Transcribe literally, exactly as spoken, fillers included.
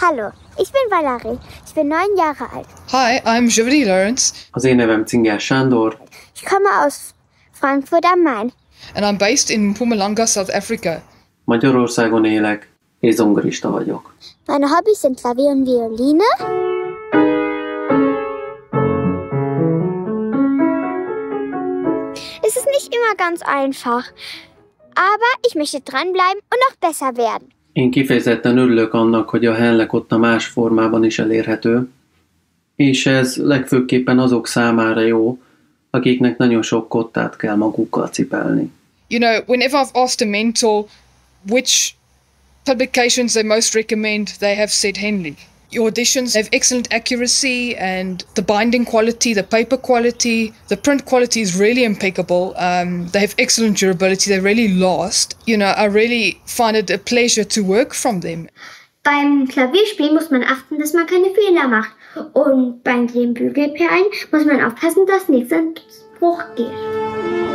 Hallo, ich bin Valerie. Ich bin neun Jahre alt. Hi, I'm Jody Lawrence. Az én nevem Cingás Sándor. Ich komme aus Frankfurt am Main. And I'm based in Mpumalanga, South Africa. Magyarországon élek, és zongorista vagyok. Meine Hobbys sind Klavier und Violine. Es ist nicht immer ganz einfach, aber ich möchte dranbleiben und noch besser werden. Én kifejezetten örülök annak, hogy a Henle kotta más formában is elérhető, és ez legfőképpen azok számára jó, akiknek nagyon sok kottát kell magukkal cipelni. You know, whenever I've asked a mentor which publications they most recommend, they have said Henle. Your editions have excellent accuracy and the binding quality, the paper quality, the print quality is really impeccable. Um, they have excellent durability, they really last. You know, I really find it a pleasure to work from them. Beim Klavierspielen muss man achten, dass man keine Fehler macht. Und beim Drehen Bügelperlen muss man aufpassen, dass nichts ins Bruch geht.